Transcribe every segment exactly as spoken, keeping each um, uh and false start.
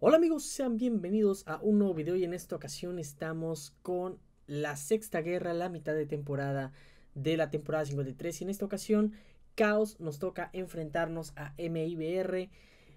Hola amigos, sean bienvenidos a un nuevo video y en esta ocasión estamos con la sexta guerra, la mitad de temporada de la temporada cincuenta y tres y en esta ocasión Caos nos toca enfrentarnos a M I B R.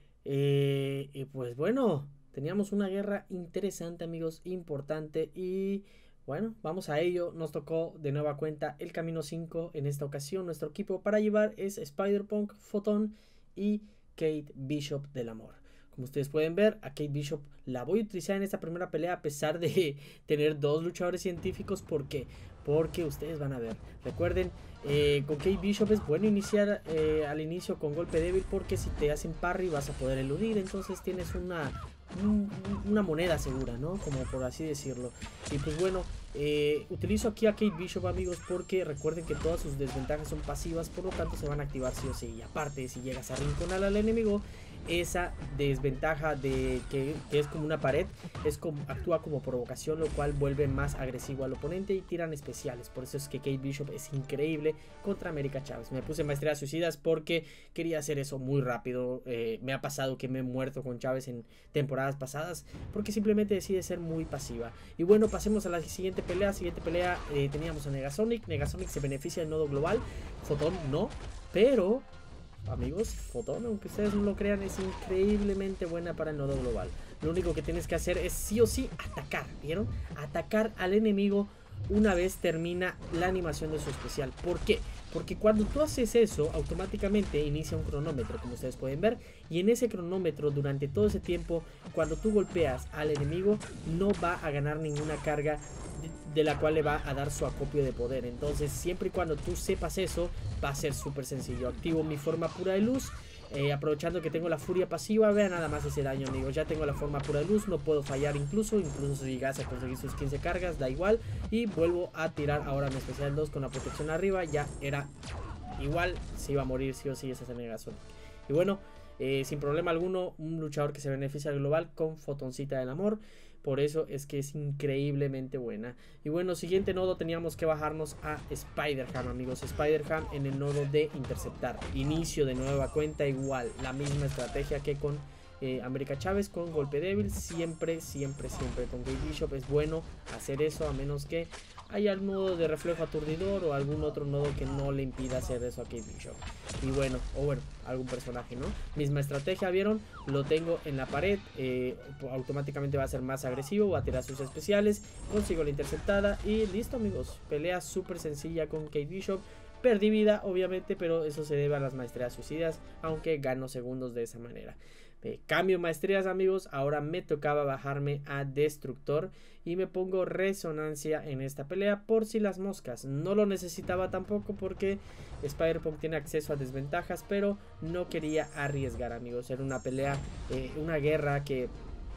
Eh, y pues bueno, teníamos una guerra interesante amigos, importante y bueno, vamos a ello. Nos tocó de nueva cuenta el camino cinco en esta ocasión. Nuestro equipo para llevar es Spider-Punk, Photon y Kate Bishop del Amor. Como ustedes pueden ver, a Kate Bishop la voy a utilizar en esta primera pelea a pesar de tener dos luchadores científicos. ¿Por qué? Porque ustedes van a ver. Recuerden, eh, con Kate Bishop es bueno iniciar eh, al inicio con golpe débil porque si te hacen parry vas a poder eludir. Entonces tienes una, un, una moneda segura, ¿no? Como por así decirlo. Y pues bueno, eh, utilizo aquí a Kate Bishop amigos porque recuerden que todas sus desventajas son pasivas. Por lo tanto se van a activar sí o sí. Y aparte, si llegas a rinconar al enemigo, esa desventaja de que, que es como una pared es como, actúa como provocación, lo cual vuelve más agresivo al oponente y tiran especiales. Por eso es que Kate Bishop es increíble contra América Chávez. Me puse maestrías suicidas porque quería hacer eso muy rápido. Eh, me ha pasado que me he muerto con Chávez en temporadas pasadas porque simplemente decide ser muy pasiva. Y bueno, pasemos a la siguiente pelea. Siguiente pelea eh, teníamos a Negasonic. Negasonic se beneficia del nodo global, Photon no, pero amigos, Photon, aunque ustedes no lo crean, es increíblemente buena para el nodo global. Lo único que tienes que hacer es sí o sí atacar, ¿vieron? Atacar al enemigo una vez termina la animación de su especial. ¿Por qué? Porque cuando tú haces eso, automáticamente inicia un cronómetro, como ustedes pueden ver. Y en ese cronómetro, durante todo ese tiempo, cuando tú golpeas al enemigo, no va a ganar ninguna carga de la cual le va a dar su acopio de poder. Entonces siempre y cuando tú sepas eso, va a ser súper sencillo. Activo mi forma pura de luz, eh, aprovechando que tengo la furia pasiva. Vean nada más ese daño amigos, ya tengo la forma pura de luz, no puedo fallar incluso, incluso si llegas a conseguir sus quince cargas, da igual. Y vuelvo a tirar ahora mi especial dos con la protección arriba, ya era igual, se iba a morir sí o sí esa Negasonic. Y bueno, eh, sin problema alguno, un luchador que se beneficia del global con Fotoncita del Amor. Por eso es que es increíblemente buena. Y bueno, siguiente nodo teníamos que bajarnos a Spider-Ham, amigos. Spider-Ham en el nodo de interceptar. Inicio de nueva cuenta, igual. La misma estrategia que con eh, América Chávez, con golpe débil. Siempre, siempre, siempre con Kate Bishop es bueno hacer eso, a menos que haya el nodo de reflejo aturdidor o algún otro nodo que no le impida hacer eso a Kate Bishop. Y bueno, o bueno, algún personaje, ¿no? Misma estrategia, ¿vieron? Lo tengo en la pared, eh, automáticamente va a ser más agresivo, va a tirar sus especiales, consigo la interceptada y listo amigos. Pelea súper sencilla con Kate Bishop. Perdí vida, obviamente, pero eso se debe a las maestrías suicidas, aunque gano segundos de esa manera. Eh, cambio maestrías amigos, ahora me tocaba bajarme a Destructor y me pongo resonancia en esta pelea por si las moscas. No lo necesitaba tampoco porque Spider-Punk tiene acceso a desventajas, pero no quería arriesgar amigos. Era una pelea, eh, una guerra que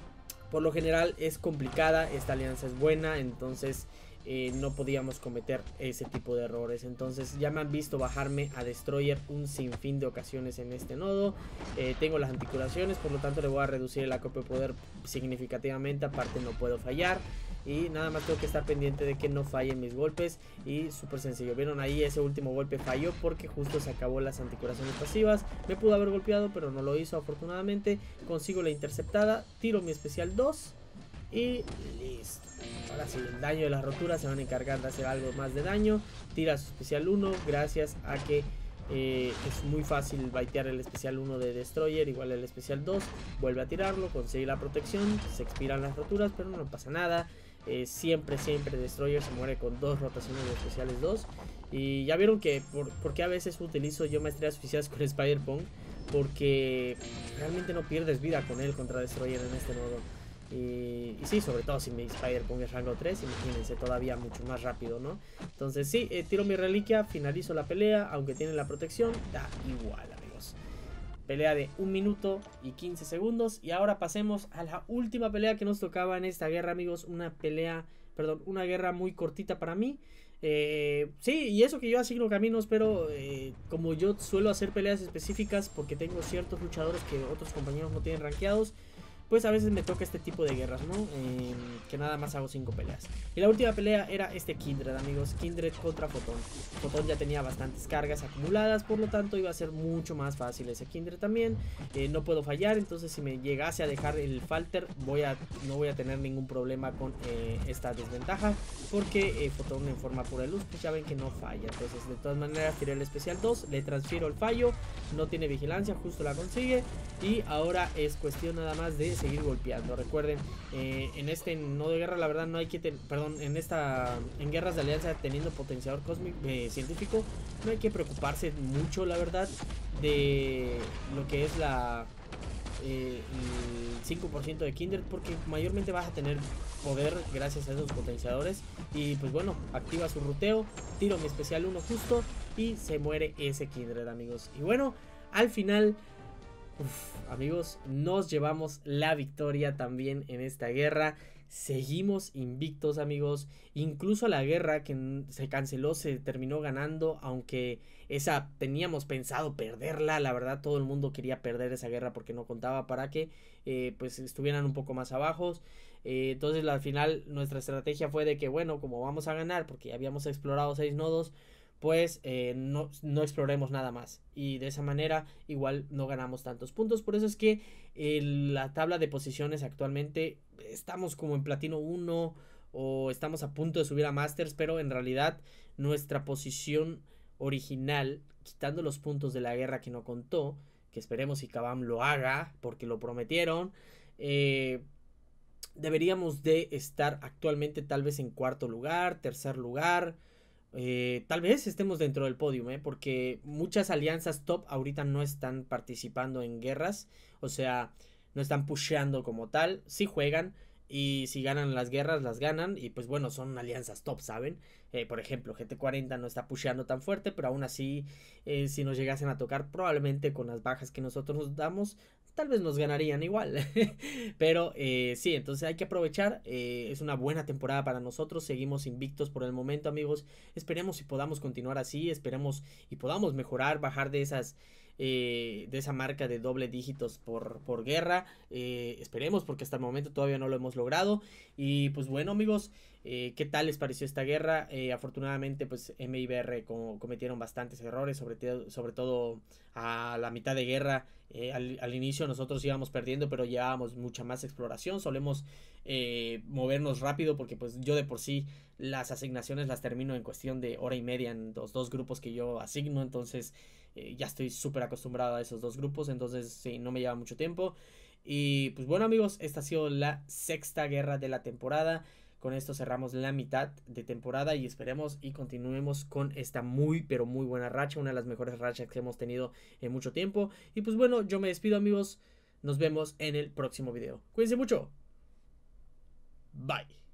por lo general es complicada, esta alianza es buena, entonces Eh, no podíamos cometer ese tipo de errores. Entonces ya me han visto bajarme a Destroyer un sinfín de ocasiones en este nodo. eh, tengo las anticuraciones, por lo tanto le voy a reducir el acopio de poder significativamente. Aparte no puedo fallar y nada más tengo que estar pendiente de que no fallen mis golpes. Y súper sencillo, vieron ahí ese último golpe falló porque justo se acabó las anticuraciones pasivas. Me pudo haber golpeado pero no lo hizo afortunadamente. Consigo la interceptada, tiro mi especial dos y listo. Ahora sí, el daño de las roturas se van a encargar de hacer algo más de daño. Tira su especial uno gracias a que eh, es muy fácil baitear el especial uno de Destroyer, igual el especial dos. Vuelve a tirarlo, consigue la protección, se expiran las roturas, pero no pasa nada. Eh, siempre, siempre Destroyer se muere con dos rotaciones de especiales dos. Y ya vieron que por, porque a veces utilizo yo maestrías suicidas con Spider-Punk, porque realmente no pierdes vida con él contra Destroyer en este modo. Y, y sí, sobre todo si mi Spider-Punk es rango tres, imagínense, todavía mucho más rápido, ¿no? Entonces sí, eh, tiro mi reliquia, finalizo la pelea, aunque tiene la protección, da igual amigos. Pelea de un minuto y quince segundos. Y ahora pasemos a la última pelea que nos tocaba en esta guerra amigos. Una pelea, perdón, una guerra muy cortita para mí. Eh, sí, y eso que yo asigno caminos, pero eh, como yo suelo hacer peleas específicas porque tengo ciertos luchadores que otros compañeros no tienen rankeados, pues a veces me toca este tipo de guerras, ¿no? Eh, que nada más hago cinco peleas. Y la última pelea era este Kindred, amigos, Kindred contra Fotón. Fotón ya tenía bastantes cargas acumuladas, por lo tanto iba a ser mucho más fácil ese Kindred también. Eh, no puedo fallar, entonces si me llegase a dejar el Falter, voy a, no voy a tener ningún problema con eh, esta desventaja, porque eh, Fotón en forma pura de luz, pues ya ven que no falla. Entonces de todas maneras tiré el especial dos, le transfiero el fallo, no tiene vigilancia, justo la consigue, y ahora es cuestión nada más de seguir golpeando. Recuerden, eh, en este nodo de guerra la verdad no hay que, ten, perdón, en esta, en guerras de alianza teniendo potenciador cósmico, eh, científico, no hay que preocuparse mucho la verdad de lo que es la eh, el cinco por ciento de Kindred, porque mayormente vas a tener poder gracias a esos potenciadores. Y pues bueno, activa su ruteo, tiro mi especial uno justo y se muere ese Kindred, amigos. Y bueno, al final, uf, amigos, nos llevamos la victoria también en esta guerra. Seguimos invictos, amigos. Incluso la guerra que se canceló se terminó ganando, aunque esa teníamos pensado perderla. La verdad, todo el mundo quería perder esa guerra porque no contaba para que eh, pues estuvieran un poco más abajo. Eh, entonces al final nuestra estrategia fue de que bueno, como vamos a ganar porque ya habíamos explorado seis nodos, pues eh, no, no exploremos nada más, y de esa manera igual no ganamos tantos puntos. Por eso es que eh, la tabla de posiciones actualmente estamos como en platino uno o estamos a punto de subir a Masters, pero en realidad nuestra posición original, quitando los puntos de la guerra que no contó, que esperemos si Kabam lo haga porque lo prometieron, eh, deberíamos de estar actualmente tal vez en cuarto lugar, tercer lugar. Eh, tal vez estemos dentro del podium, ¿eh? Porque muchas alianzas top ahorita no están participando en guerras. O sea, no están pusheando como tal. Sí juegan, y si ganan las guerras, las ganan. Y pues bueno, son alianzas top, ¿saben? Eh, por ejemplo, G T cuarenta no está pusheando tan fuerte, pero aún así, eh, si nos llegasen a tocar, probablemente con las bajas que nosotros nos damos, tal vez nos ganarían igual. Pero eh, sí, entonces hay que aprovechar. Eh, es una buena temporada para nosotros. Seguimos invictos por el momento, amigos. Esperemos y podamos continuar así. Esperemos y podamos mejorar, bajar de esas eh, de esa marca de doble dígitos por, por guerra. Eh, esperemos, porque hasta el momento todavía no lo hemos logrado. Y pues bueno, amigos, eh, ¿qué tal les pareció esta guerra? Eh, afortunadamente, pues M I B R com cometieron bastantes errores, sobre, sobre todo a la mitad de guerra. Eh, al, al inicio nosotros íbamos perdiendo, pero llevábamos mucha más exploración. Solemos eh, movernos rápido, porque pues yo de por sí las asignaciones las termino en cuestión de hora y media en los dos grupos que yo asigno. Entonces eh, ya estoy súper acostumbrado a esos dos grupos, entonces sí, no me lleva mucho tiempo. Y pues bueno, amigos, esta ha sido la sexta guerra de la temporada. Con esto cerramos la mitad de temporada y esperemos y continuemos con esta muy pero muy buena racha, una de las mejores rachas que hemos tenido en mucho tiempo. Y pues bueno, yo me despido, amigos, nos vemos en el próximo video. Cuídense mucho. Bye.